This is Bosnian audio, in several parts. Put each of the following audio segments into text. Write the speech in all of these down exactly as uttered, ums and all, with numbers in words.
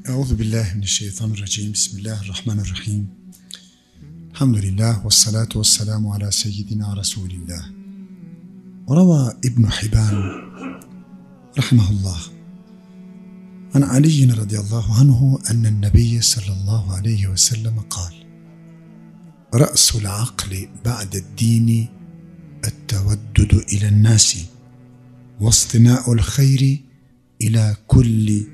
أعوذ بالله من الشيطان الرجيم بسم الله الرحمن الرحيم الحمد لله والصلاة والسلام على سيدنا رسول الله. روى ابن حبان رحمه الله عن علي رضي الله عنه أن النبي صلى الله عليه وسلم قال: رأس العقل بعد الدين التودد إلى الناس واصطناع الخير إلى كل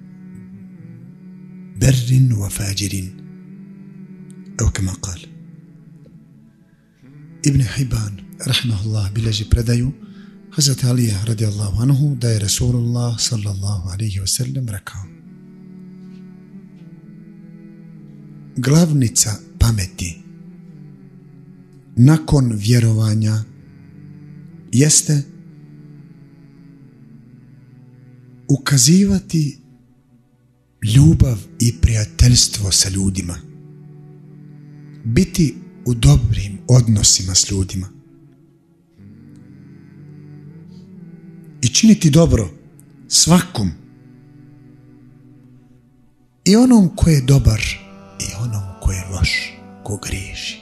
بر وفاجر، أو كما قال. Ibn Hibban rahimahullah bilježi predaju Hazreti Alija radijallahu anhu da je Rasulullah sallallahu alaihi wasallam rekao: glavnica pameti nakon vjerovanja jeste ukazivati ljubav i prijateljstvo sa ljudima, biti u dobrim odnosima s ljudima i činiti dobro svakom, i onom ko je dobar i onom ko je loš, ko griješi.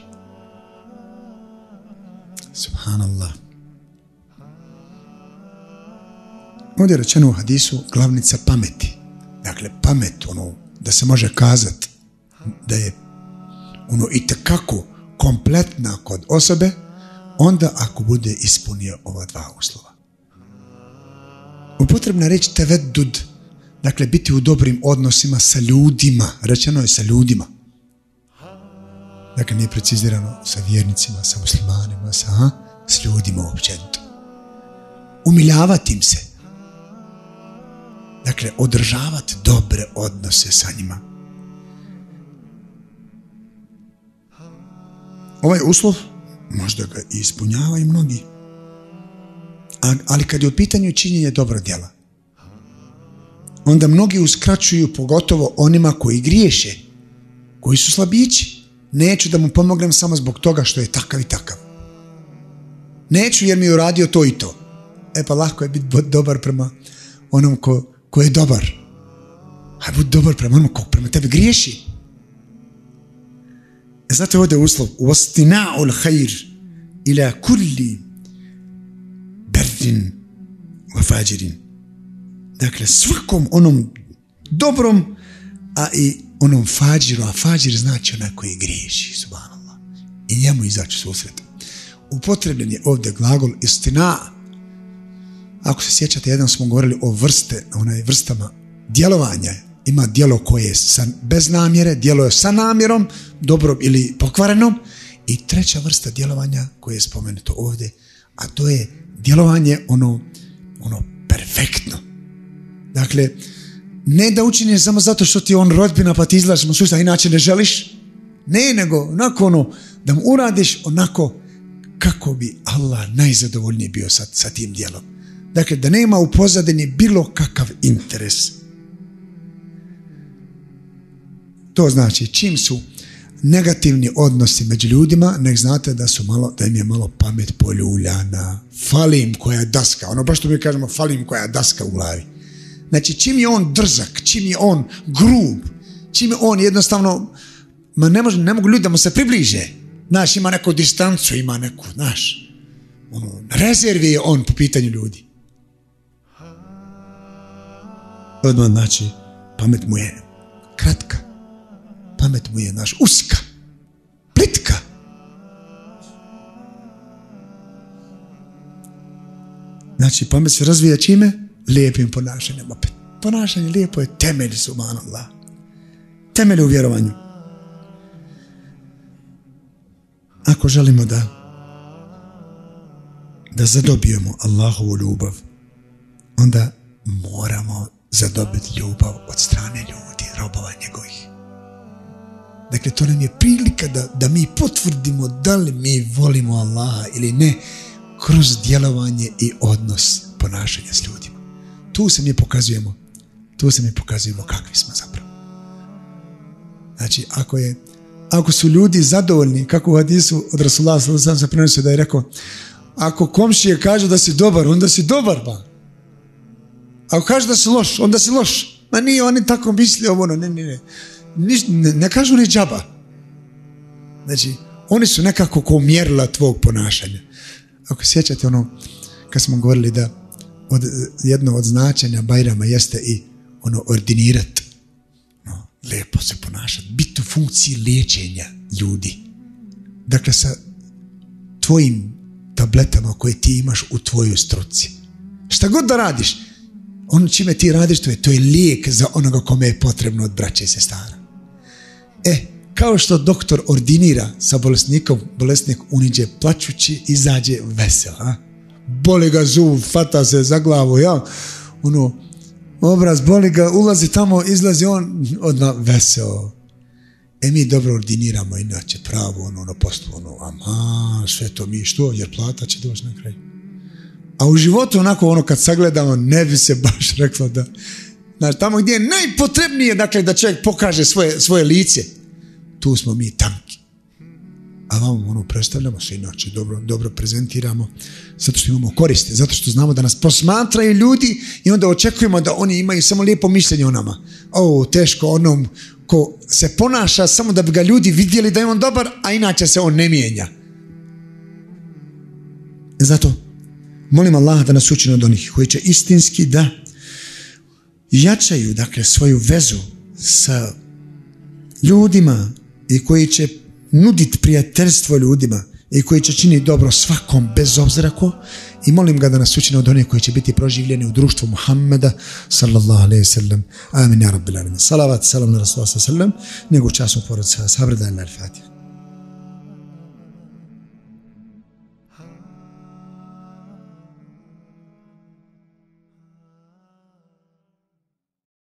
Subhanallah. Ovdje je rečeno u hadisu glavnica pameti. Dakle, pamet, ono, da se može kazati da je ono itekako kompletna kod osobe, onda ako bude ispunio ova dva uslova. Upotrebna reč teveddud, dakle biti u dobrim odnosima sa ljudima, rečeno je sa ljudima. Dakle, nije precizirano sa vjernicima, sa muslimanima, sa, aha, s ljudima općenito. Umiljavati im se. Dakle, održavati dobre odnose sa njima. Ovaj uslov možda ga ispunjavaju mnogi, ali kad je u pitanju činjenje dobra djela, onda mnogi uskraćuju, pogotovo onima koji griješe, koji su slabići. Neću da mu pomognem samo zbog toga što je takav i takav. Neću jer mi je uradio to i to. E pa lako je biti dobar prema onom ko, ko je dobar. Hajde budi dobar prema onom ko prema tebi griješi. E zato je ovdje uslov وَاسْتِنَاعُ الْخَيْرِ إِلَا كُلِّ بَرٍ وَفَاجِرٍ. Dakle, svakom onom dobrom, a i onom fađiru, a fađir znači onaj koji griješi, subhanallah, i njemu izaći susret. Upotrebljen je ovdje glagol istina. Ako se sjećate, jedan smo govorili o vrste, onaj vrstama djelovanja. Ima djelo koje je sa, bez namjere, djelo je sa namjerom, dobrom ili pokvarenom, i treća vrsta djelovanja koje je spomenuto ovdje, a to je djelovanje ono, ono perfektno. Dakle, ne da učiniš samo zato što ti on rodbina pa ti izlažemo sustav, inače ne želiš, ne, nego onako ono, da mu uradiš onako kako bi Allah najzadovoljniji bio sa, sa tim djelom. Dakle, da nema u pozadini bilo kakav interes. To znači, čim su negativni odnosi među ljudima, nek znate da su malo, da im je malo pamet poljuljana. Fali im koja daska. Ono baš što mi kažemo, fali im koja daska u glavi. Znači, čim je on drzak, čim je on grub, čim je on jednostavno, ma ne, može, ne mogu ljudi da mu se približe. Znaš, ima neku distancu, ima neku, znaš, ono, rezervi je on po pitanju ljudi. Odmah znači, pamet mu je kratka. Pamet mu je, naš, uska, plitka. Znači, pamet se razvija čime? Lijepim ponašanjem opet. Ponašanje lijepo je temelj, subhanallah. Temelj u vjerovanju. Ako želimo da da zadobijemo Allahovu ljubav, onda moramo zadobiti ljubav od strane ljudi, robova njegovih. Dakle, to nam je prilika da, da mi potvrdimo da li mi volimo Allaha ili ne kroz djelovanje i odnos ponašanja s ljudima. Tu se mi pokazujemo, tu se mi pokazujemo kakvi smo zapravo. Znači, ako je, ako su ljudi zadovoljni, kako u hadisu od Rasulullah sallallahu alejhi ve sellem se prenosi da je rekao, ako komšije kažu da si dobar, onda si dobar, ba. Ako kaže da si loš, onda si loš. Ma nije, oni tako misli ovo, ono, ne, ne, ne. Niš, ne, ne kažu ni džaba. Znači, oni su nekako ko mjerila tvog ponašanja. Ako sjećate ono, kad smo govorili da od, jedno od značenja Bajrama jeste i ono, ordinirati. No, lijepo se ponašati. Biti u funkciji liječenja ljudi. Dakle, sa tvojim tabletama koje ti imaš u tvojoj struci. Šta god da radiš, ono čime ti radiš, to je, to je lijek za onoga kome je potrebno od braće i sestara. E, kao što doktor ordinira sa bolesnikom, bolesnik uniđe plačući, izađe vesel. A? Boli ga zub, fata se za glavu, ja, ono, obraz boli ga, ulazi tamo, izlazi on, odmah veseo. E, mi dobro ordiniramo, inače pravo, ono, na poslu, ono, ama, sve to mi što, jer plata će doći na kraju. A u životu, onako, ono, kad sagledamo, ne bi se baš reklo da, znači, tamo gdje je najpotrebnije, dakle, da čovjek pokaže svoje, svoje lice, tu smo mi tanki. A vam ono predstavljamo se inače, dobro, dobro prezentiramo, zato što imamo koriste, zato što znamo da nas posmatraju ljudi i onda očekujemo da oni imaju samo lijepo mišljenje o nama. O, teško onom ko se ponaša samo da bi ga ljudi vidjeli da je on dobar, a inače se on ne mijenja. Zato molim Allaha da nas učini od onih koji će istinski da jačaju, dakle, svoju vezu sa ljudima i koji će nuditi prijateljstvo ljudima i koji će činiti dobro svakom bez obzira ko, i molim ga da nas učini od onih koji će biti proživljeni u društvu Muhammeda sallallahu alaihi sallam. Amin ya rabbil alamin. Salavat, salam na Rasulullah sallallahu alaihi sallam. Nego časno porod sa sabrda ila al-Fatiha.